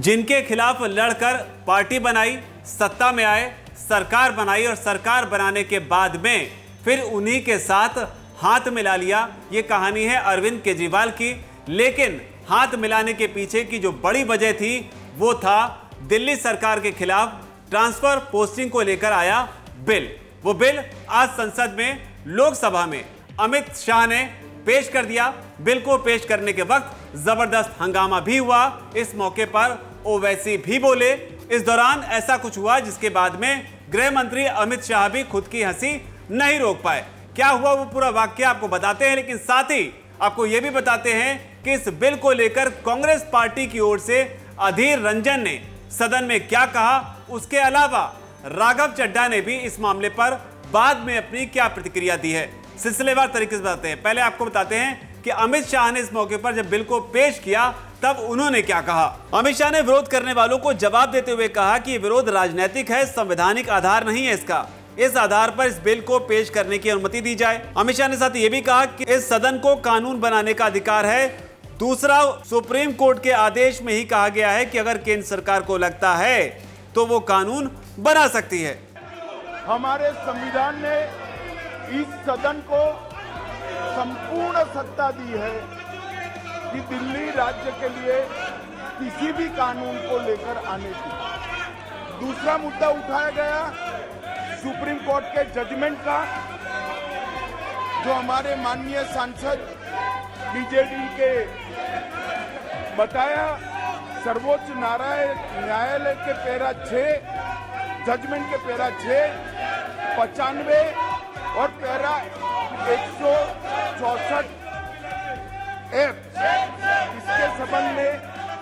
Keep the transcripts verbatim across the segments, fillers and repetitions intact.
जिनके खिलाफ लड़कर पार्टी बनाई, सत्ता में आए, सरकार बनाई और सरकार बनाने के बाद में फिर उन्हीं के साथ हाथ मिला लिया। ये कहानी है अरविंद केजरीवाल की। लेकिन हाथ मिलाने के पीछे की जो बड़ी वजह थी वो था दिल्ली सरकार के खिलाफ ट्रांसफर पोस्टिंग को लेकर आया बिल। वो बिल आज संसद में, लोकसभा में अमित शाह ने पेश कर दिया। बिल को पेश करने के वक्त जबरदस्त हंगामा भी हुआ। इस मौके पर ओवैसी भी बोले। इस दौरान ऐसा कुछ हुआ जिसके बाद में गृह मंत्री अमित शाह भी खुद की हंसी नहीं रोक पाए। क्या हुआ वो पूरा वाक्य आपको बताते हैं, लेकिन साथ ही आपको यह भी बताते हैं कि इस बिल को लेकर कांग्रेस पार्टी की ओर से अधीर रंजन ने सदन में क्या कहा। उसके अलावा राघव चड्ढा ने भी इस मामले पर बाद में अपनी क्या प्रतिक्रिया दी है, सिलसिलेवार तरीके से बताते हैं। पहले आपको बताते हैं कि अमित शाह ने इस मौके पर जब बिल को पेश किया तब उन्होंने क्या कहा। अमित शाह ने विरोध करने वालों को जवाब देते हुए कहा कि विरोध राजनीतिक है, संवैधानिक आधार नहीं है इसका। इस आधार पर इस बिल को पेश करने की अनुमति दी जाए। अमित शाह ने साथ ये भी कहा कि इस सदन को कानून बनाने का अधिकार है। दूसरा, सुप्रीम कोर्ट के आदेश में ही कहा गया है कि अगर केंद्र सरकार को लगता है तो वो कानून बना सकती है। हमारे संविधान ने इस सदन को संपूर्ण सत्ता दी है कि दिल्ली राज्य के लिए किसी भी कानून को लेकर आने की। दूसरा मुद्दा उठाया गया सुप्रीम कोर्ट के जजमेंट का, जो हमारे माननीय सांसद बीजेडी के बताया सर्वोच्च न्यायालय के पैरा छह जजमेंट के पैरा छह पचानवे और पैरा एक सौ चौसठ एफ, इसके संबंध में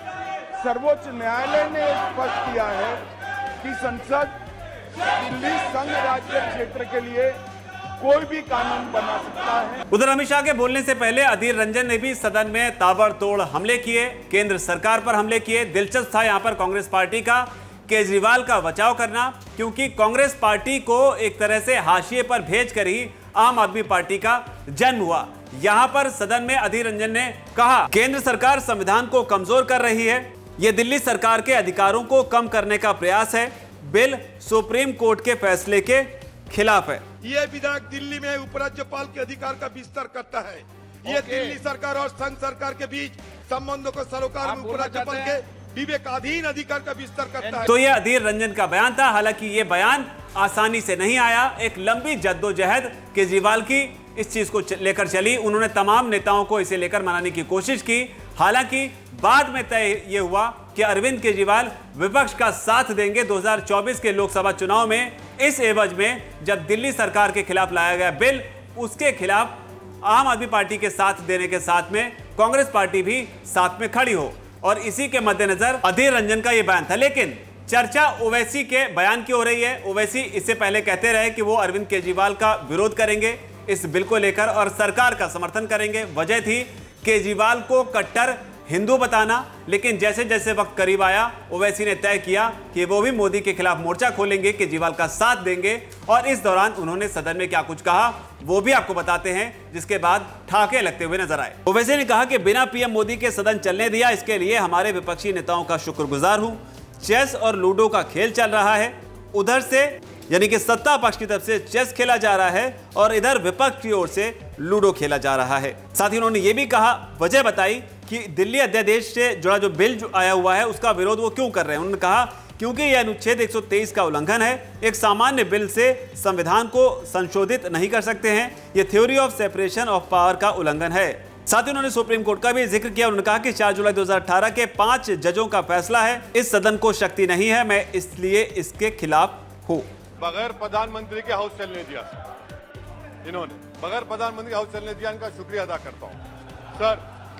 सर्वोच्च न्यायालय ने स्पष्ट किया है कि संसद दिल्ली संघ राज्य क्षेत्र के लिए कोई भी कानून बना सकता है। उधर अमित शाह के बोलने से पहले अधीर रंजन ने भी सदन में ताबड़तोड़ हमले किए, केंद्र सरकार पर हमले किए। दिलचस्प था यहां पर कांग्रेस पार्टी का केजरीवाल का बचाव करना, क्योंकि कांग्रेस पार्टी को एक तरह से हाशिए पर भेजकर ही आम आदमी पार्टी का जन्म हुआ। यहां पर सदन में अधीर रंजन ने कहा केंद्र सरकार संविधान को कमजोर कर रही है, यह दिल्ली सरकार के अधिकारों को कम करने का प्रयास है, बिल सुप्रीम कोर्ट के फैसले के खिलाफ है। ये विधेयक दिल्ली में उपराज्यपाल के अधिकार का विस्तार करता है। ये दिल्ली सरकार और संघ सरकार के बीच संबंधों को सरोकार में उपराज्यपाल के विवेकाधीन अधिकार का विस्तार करता है। तो ये अधीर रंजन का बयान था। हालांकि ये बयान आसानी से नहीं आया, एक लंबी जद्दोजहद केजरीवाल की इस चीज को लेकर चली। उन्होंने तमाम नेताओं को इसे लेकर मनाने की कोशिश की। हालांकि बाद में तय ये हुआ कि अरविंद केजरीवाल विपक्ष का साथ देंगे दो हज़ार चौबीस के लोकसभा चुनाव में। इस एवज में जब दिल्ली सरकार के खिलाफ लाया गया बिल, उसके खिलाफ आम आदमी पार्टी के साथ देने के साथ में कांग्रेस पार्टी भी साथ में खड़ी हो, और इसी के मद्देनजर अधीर रंजन का यह बयान था। लेकिन चर्चा ओवैसी के बयान की हो रही है। ओवैसी इससे पहले कहते रहे कि वो अरविंद केजरीवाल का विरोध करेंगे इस बिल को लेकर और सरकार का समर्थन करेंगे। वजह थी केजरीवाल को कट्टर हिंदू बताना। लेकिन जैसे जैसे वक्त करीब आया, ओवैसी ने तय किया कि वो भी मोदी के खिलाफ मोर्चा खोलेंगे, केजरीवाल का साथ देंगे। और इस दौरान उन्होंने सदन में क्या कुछ कहा वो भी आपको बताते हैं, जिसके बाद ठाके लगते हुए नजर आए। ओवैसी ने कहा कि बिना पीएम मोदी के सदन चलने दिया, इसके लिए हमारे विपक्षी नेताओं का शुक्रगुजार हूं। चेस और लूडो का खेल चल रहा है, उधर से यानी कि सत्ता पक्ष की तरफ से चेस खेला जा रहा है और इधर विपक्ष की ओर से लूडो खेला जा रहा है। साथ ही उन्होंने ये भी कहा, वजह बताई कि दिल्ली अध्यादेश से जुड़ा जो बिल जो आया हुआ है उसका विरोध वो क्यों कर रहे हैं। उन्होंने कहा क्योंकि यह अनुच्छेद एक सौ तेईस का उल्लंघन है। एक सामान्य बिल से संविधान को संशोधित नहीं कर सकते हैं, यह theory of separation of power का उल्लंघन है। साथ ही उन्होंने सुप्रीम कोर्ट का भी जिक्र किया। उन्होंने कहा कि चार जुलाई दो हज़ार अठारह के पांच जजों का फैसला है, इस सदन को शक्ति नहीं है, मैं इसलिए इसके खिलाफ हूं। बगैर प्रधानमंत्री के हाउस चलने दिया इन्होंने, बगैर प्रधानमंत्री के हाउस चलने दिया, इनका शुक्रिया अदा करता हूं सर।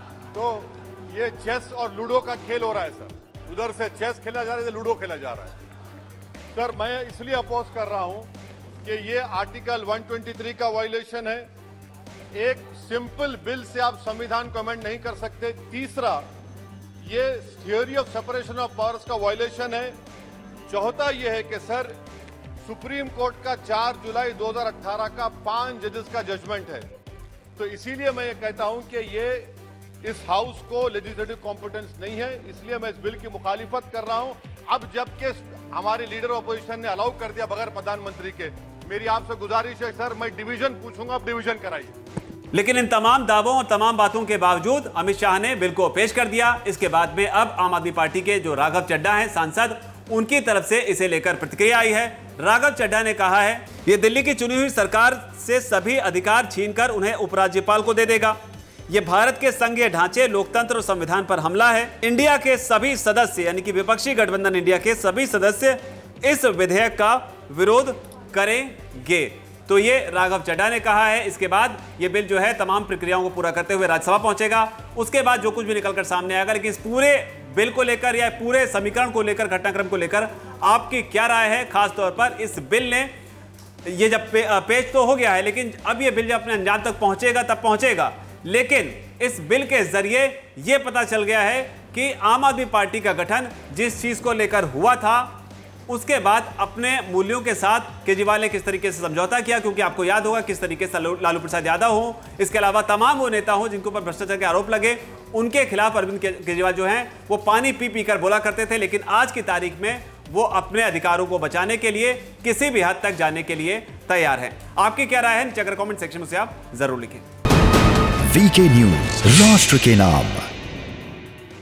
तो ये चेस और लूडो का खेल हो रहा है सर, उधर से चेस खेला जा रहा है, लूडो खेला जा रहा है सर। मैं इसलिए अपोज कर रहा हूं कि ये आर्टिकल एक सौ तेईस का वायलेशन है। एक सिंपल बिल से आप संविधान को अमेंड नहीं कर सकते। तीसरा, ये theory of separation of powers का वायलेशन है। चौथा ये है कि सर सुप्रीम कोर्ट का चार जुलाई दो हज़ार अठारह का पांच जजेस का जजमेंट है, तो इसीलिए मैं ये कहता हूं कि ये इस हाउस को लेजिस्लेटिव कॉम्पिटेंस नहीं है, इसलिए मैं इस बिल की मुखालिफत कर रहा हूं। अब जबकि हमारे लीडर ऑपोजिशन ने अलाउ कर दिया बगैर प्रधानमंत्री के, मेरी आपसे गुजारिश है सर, मैं डिवीजन पूछूंगा, आप डिवीजन कराइए। लेकिन इन तमाम दावों और तमाम बातों के बावजूद अमित शाह ने बिल को पेश कर दिया। इसके बाद में अब आम आदमी पार्टी के जो राघव चड्ढा हैं सांसद, उनकी तरफ से इसे लेकर प्रतिक्रिया आई है। राघव चड्ढा ने कहा है ये दिल्ली की चुनी हुई सरकार से सभी अधिकार छीनकर उन्हें उपराज्यपाल को दे देगा। ये भारत के संघीय ढांचे, लोकतंत्र और संविधान पर हमला है। इंडिया के सभी सदस्य यानी कि विपक्षी गठबंधन इंडिया के सभी सदस्य इस विधेयक का विरोध करेंगे। तो ये राघव चड्ढा ने कहा है। इसके बाद ये बिल जो है तमाम प्रक्रियाओं को पूरा करते हुए राज्यसभा पहुंचेगा। उसके बाद जो कुछ भी निकलकर सामने आएगा, लेकिन इस पूरे बिल को लेकर या पूरे समीकरण को लेकर, घटनाक्रम को लेकर आपकी क्या राय है? खासतौर पर इस बिल ने ये जब पे, पेश तो हो गया है, लेकिन अब ये बिल जब अपने अंजाम तक पहुंचेगा तब पहुंचेगा। लेकिन इस बिल के जरिए यह पता चल गया है कि आम आदमी पार्टी का गठन जिस चीज को लेकर हुआ था, उसके बाद अपने मूल्यों के साथ केजरीवाल ने किस तरीके से समझौता किया, क्योंकि आपको याद होगा किस तरीके से लालू प्रसाद यादव हो, इसके अलावा तमाम वो नेता हो जिनके ऊपर भ्रष्टाचार के आरोप लगे, उनके खिलाफ अरविंद केजरीवाल जो हैं वो पानी पी पी कर बोला करते थे। लेकिन आज की तारीख में वो अपने अधिकारों को बचाने के लिए किसी भी हद तक जाने के लिए तैयार हैं। आपकी क्या राय है? नीचे अगर कमेंट सेक्शन में से आप जरूर लिखें। वीके न्यूज, राष्ट्र के नाम।